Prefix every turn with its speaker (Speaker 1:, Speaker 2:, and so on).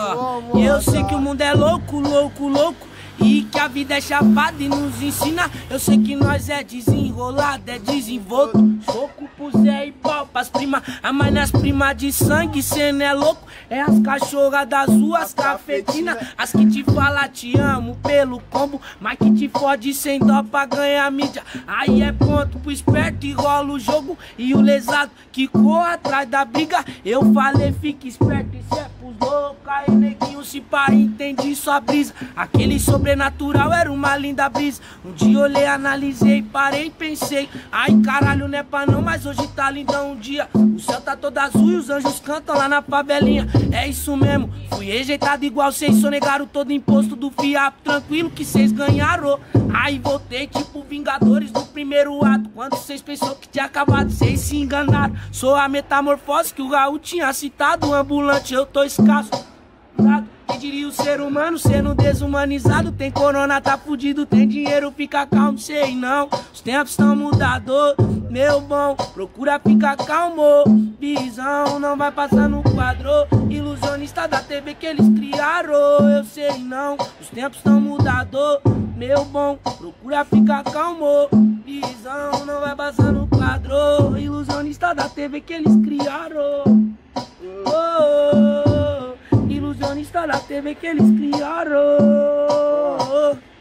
Speaker 1: E eu sei que o mundo é louco, louco, louco, e que a vida é chapada e nos ensina. Eu sei que nós é desenrolado, é desenvolto. Soco pro Zé e pau pras primas. A mãe nas primas de sangue, cê não é louco. É as cachorras das ruas cafetinas, as que te fala te amo pelo combo, mas que te fode sem dó pra ganhar mídia. Aí é ponto pro esperto e rola o jogo. E o lesado que corre atrás da briga. Eu falei, fique esperto, isso é pros loucos. Aí neguinho, se pá, entendi sua brisa. Aquele sobrenatural era uma linda brisa. Um dia olhei, analisei, parei e pensei, ai caralho, não é pra não, mas hoje tá lindão um dia. O céu tá todo azul e os anjos cantam lá na favelinha. É isso mesmo, fui rejeitado igual vocês, sonegaram todo imposto do fiapo, tranquilo que vocês ganharam. Aí voltei tipo Vingadores do primeiro ato, quando vocês pensou que tinha acabado, vocês se enganaram. Sou a metamorfose que o Raul tinha citado, ambulante eu tô escasso. Quem diria o ser humano sendo desumanizado? Tem corona, tá fudido, tem dinheiro, fica calmo, sei não. Os tempos estão mudados, meu bom, procura ficar calmo. Visão não vai passar no quadro, ilusionista da TV que eles criaram. Eu sei não, os tempos estão mudados, meu bom, procura ficar calmo. Visão não vai passar no quadro, ilusionista da TV que eles criaram. Ilusionista da TV que eles criaram.